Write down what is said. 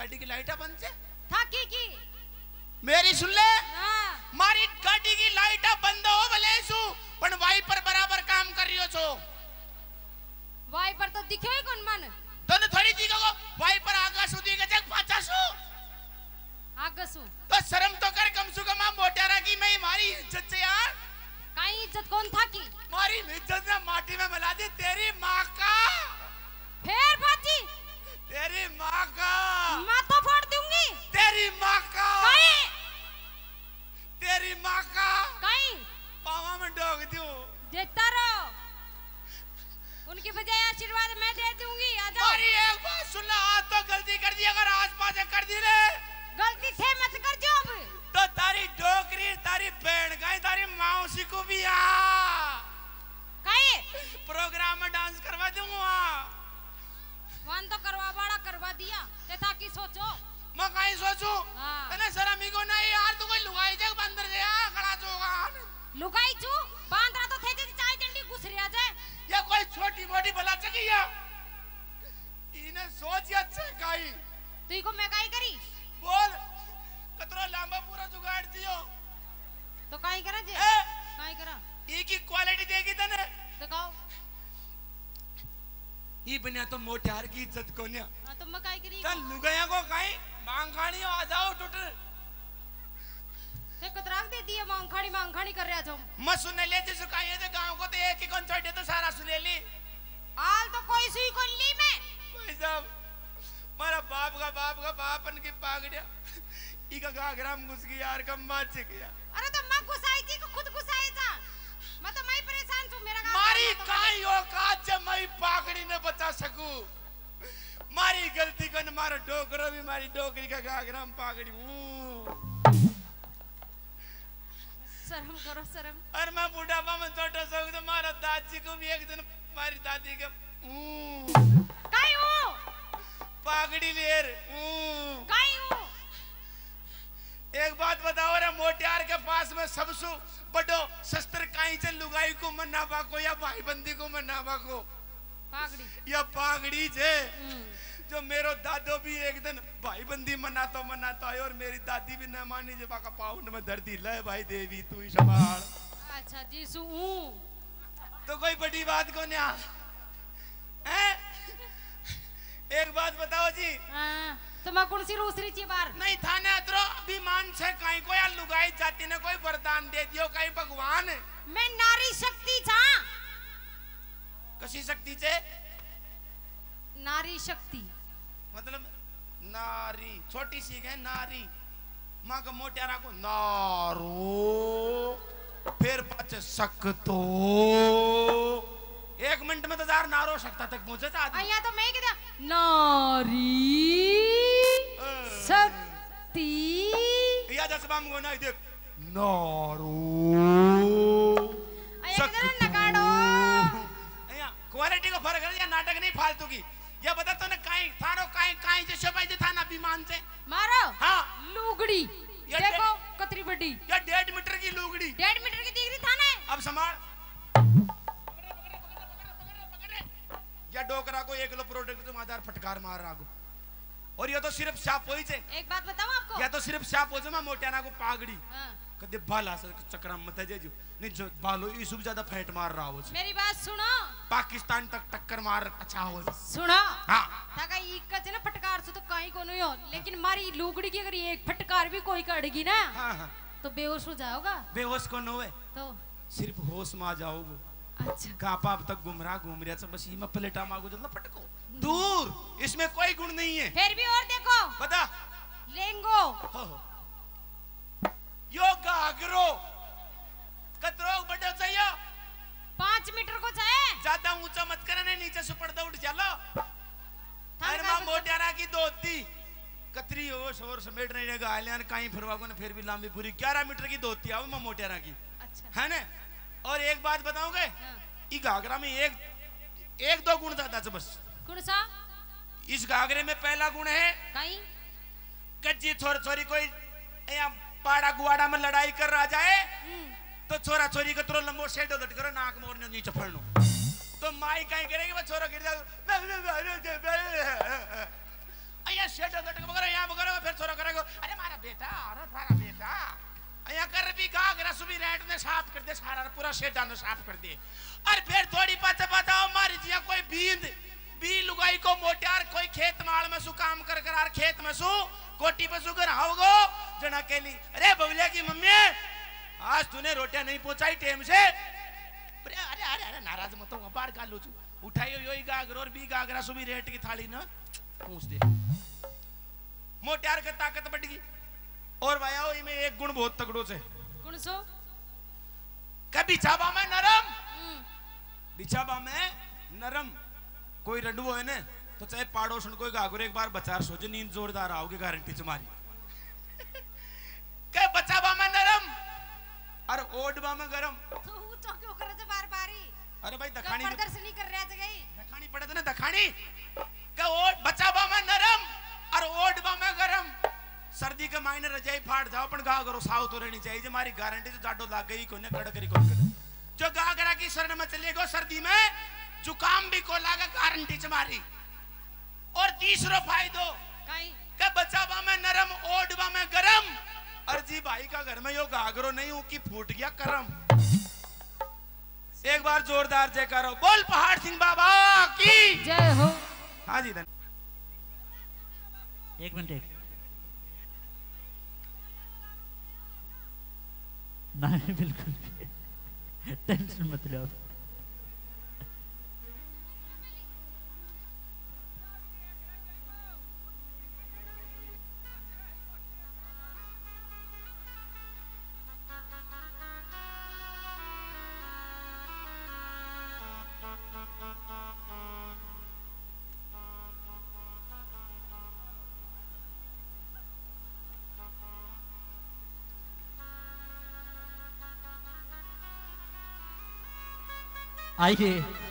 गाड़ी की लाइटा बंद से था की मेरी सुन ले हाँ। मारी गाड़ी की लाइटा बंद हो भले सु पण वाइपर बराबर काम कर रही हो छो वाइपर तो दिखे ही कौन मन तने थोड़ी दिखेगो वाइपर आगा सुधी के जग पाचा सु आगसु तो शर्म तो कर कम से कम मोटारा की मैं मारी इज्जत से यार काई इज्जत कौन था की मारी इज्जत ने माटी में मिला दी तेरी माँ का फिर बाजी तेरी माँ का मैं तो फोड़ दूंगी तेरी माँ का काई तेरी माँ का काई पावा में डोग दूं देता रहो उनकी बजाय आशीर्वाद मैं दे दूंगी आजा मारी एक बात सुन ले आज तो गलती कर दी अगर आज पास कर दी रे गलती थे मत कर जो अब तो तारी डोकरी तारी बहन गाय तारी मौसी को भी आ काई प्रोग्राम में डांस करवा दूंगा वन तो करवा बड़ा करवा दिया ते था की सोचो मैं कहीं सोचूं हाँ। तने शर्म ही को नहीं यार तू कोई लुगाई जग बंदर से यार खड़ा जोगा लुगाई चू बांध रहा तो थे जे चाय डंडी घुस रिया जाए या कोई छोटी मोटी भला चकी या इन्हें सोच या अच्छे काई तू को मैं काई करी बोल कतरो लांबा पूरा जुगाड़ दियो तो काई करा जे ए? काई करा ई की क्वालिटी देगी तने दिखाओ ई बनिया तो मोटार की इज्जत कोन्या हां तो मैं काई करी तन लुगाया को काई मांग खानी हो आ जाओ टोटल ते कतराक दे दिए मांग खानी कर रहा तुम मैं सुन ले जिस काई है गांव को तो एक ही कौन छोड़ दे तो सारा सुन ली आल तो कोई सुई को ली मैं भाई साहब मारा बाप का बापन की पागड़िया ई का गागराम घुस गई यार कम बात से गया अरे तो मैं घुसाई थी को खुद घुसाई था मैं तो मैं परेशान हूं मेरा मारी काई औकात जब मैं पागड़ी न बचा सकूं मारी गलती को न मारो डोकरो भी मारी डोकरी का गागराम पागड़ी शर्म करो शर्म और मैं बुढ़ापा में छोटा सा तो मारा दादी को भी एक दिन मारी दादी के काई हूं पागड़ी लेर काई हूं एक बात बताओ रे मोटियार के पास में सबसे बड़ो शस्त्र काई से लुगाई को मना बाको या भाईबंदी को मना बाको पागड़ी या पागड़ी छे जो मेरो दादो भी एक दिन भाईबंदी मनाता है और मेरी दादी भी न मानी जब का पाउन में दर्दी ले भाई देवी तू ही संभाल अच्छा जी सु तो कोई बड़ी बात को नहीं हैं एक बात बताओ जी हां तो मैं कौन सी रूसरी ची बार नहीं थाने अतरो अभिमान से काई को या लुगाई जाती ने कोई वरदान दे दियो काई भगवान मैं नारी शक्ति था कसी शक्ति से नारी शक्ति मतलब नारी छोटी सी है नारी माँ का मोटियारा को नारो फिर पाचे सकतो 1 मिनट में तो जार नारो सकता तक पहुंचे था आदमी अया तो मैं क्या नारी शक्ति या जसबा मुगो ना देख नारो अया किधर नगाड़ो अया क्वालिटी का फर्क है या नाटक नहीं फालतू की या बता तो ने काई थानो काई जे शबाई जे थाना विमान से मारो हां लुगड़ी देखो कतरी बड़ी या 1.5 मीटर की लुगड़ी 1.5 मीटर की दिख रही थाने अब संभाल या डोकरा को 1 किलो प्रोडक्ट तुम आधार फटकार मार रहा को और ये तो सिर्फ साप होई छे एक बात बताऊं आपको या तो सिर्फ साप हो जे मोटियाना को पागड़ी हां कदे बाला से चक्रा मत जेजू नहीं जो बालो ई सब ज्यादा फैट मार रहा हो मेरी बात सुनो पाकिस्तान तक टक्कर मार अच्छा हो सुनो हां ताका इक्का से ना फटकार से तो कहीं को नहीं हो लेकिन मारी लुगड़ी की अगर एक फटकार भी कोई कड़गी ना हां हां तो बेहोश हो जाओगा बेहोश कौन होए तो सिर्फ होश में आ जाओगे अच्छा कापा अब तक गुमराह घूम रहा है बस में प्लेटा मांगो जल्दी पटको दूर इसमें कोई गुण नहीं है फिर भी और देखो बता लेंगो यो गागरो कतरो बड़ो चाहिए 5 मीटर को चाहिए ज्यादा ऊंचा मत करने नीचे से पड़दा उठ चलो अरे मां मोटियारा की धोती कतरी हो शोर समेट नहीं रहेगा आलियान काई फिरवा को फिर भी लंबी पूरी 11 मीटर की धोती आओ मां मोटियारा की अच्छा है ना और एक बात बताओगे ई घाघरा में एक दो गुण ज्यादा से बस कौन सा इस घाघरे में पहला गुण है कहीं कच्ची छोर छोरी कोई पाड़ा गुआड़ा में लड़ाई कर रहा जाए तो छोरा छोरी को तुरंत लंबो शेडो लट करो नाक मोर ने नीचे फड़नो तो माई कहीं करेगी वो छोरा गिर जाए अया शेड चौधट वगैरह यहाँ वगैरह फिर छोरा करेगा अरे मारा बेटा अरे थारा बेटा यहाँ कर भी गागरा सुबह रेट ने साफ कर दे सारा पूरा शेडा ने साफ कर दे और फिर थोड़ी पाचा बताओ मारी जिया कोई बी लुगाई को मोटार कोई खेत माल में सु काम कर करार खेत में सु कोटी पे सु कर आओगो जना के लिए अरे बबलिया की मम्मी आज तूने रोटियां नहीं पहुंचाई टाइम से अरे अरे अरे अरे नाराज मत हो बाहर का लो उठाइयो योई गागर और बी गागरा सुबह रेट की थाली ना पूछ दे मोटार की ताकत बढ़ गई और भाई आओ इनमें एक गुण बहुत तगड़ो से गुण सो कभी बिछावा में नरम बिछावा में नरम कोई रंडवो है ने तो चाहे पाड़ोसन कोई गागुर एक बार बचार सोचे नींद जोरदार आओगे गारंटी तुम्हारी के बचावा में नरम और ओडवा में गरम तू तो क्यों कर रहे बार-बारी अरे भाई दखानी प्रदर्शनी कर रहे थे गई दखानी पड़े थे ना दखानी के ओड बचावा में नरम और ओडवा में गरम सर्दी के महीने रजाई फाड़ जाओ पण गागरो साव तो रहनी चाहिए हमारी गारंटी तो जाडो लाग गई कोने कड़करी कोन कर जो गागरा की शरण में चलेगो सर्दी में जुकाम भी को लागा गारंटी तुम्हारी और तीसरा फायदो कहीं के बचावा में नरम ओडवा में गरम अर्जी भाई का घर में यो गागरो नहीं हूं कि फूट गया करम एक बार जोरदार जयकारो बोल पहाड़ सिंह बाबा की जय हो हाँ जी धन एक मिनट नहीं बिल्कुल टेंशन मत लो आइए